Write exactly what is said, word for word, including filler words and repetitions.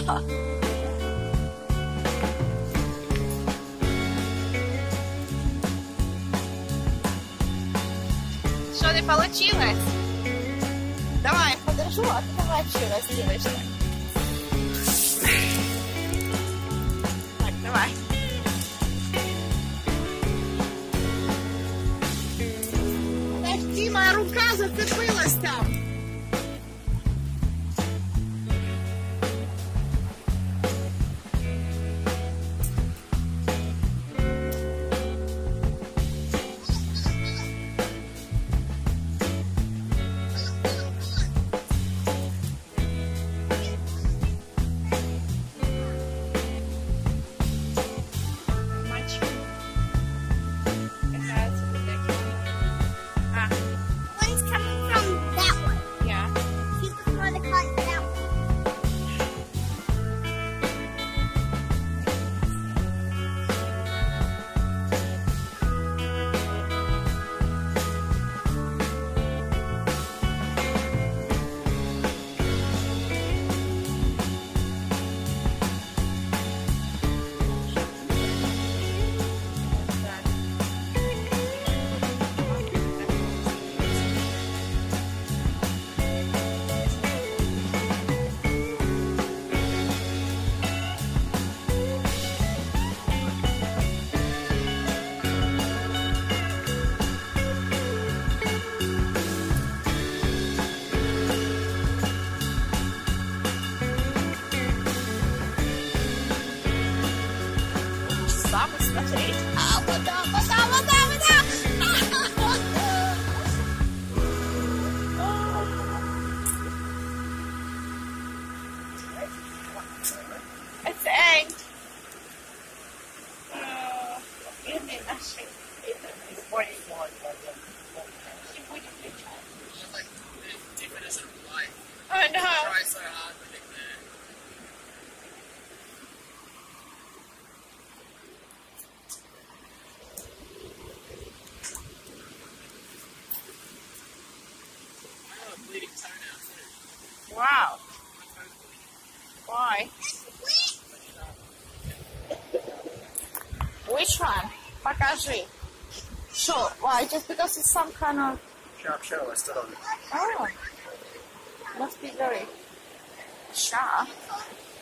Что не получилось? Давай, подержу, а ты давай еще раз делаешь. Так, давай. Подожди, моя рука зацепилась там. А, вода, вода, вода, вода! It's eight. Бедный наши. I know. Try so hard to get there. Wow. Why? Which one? Покажи. Sure. Why? Just because it's some kind of Sharp shell I stood on it. oh, must be very sharp.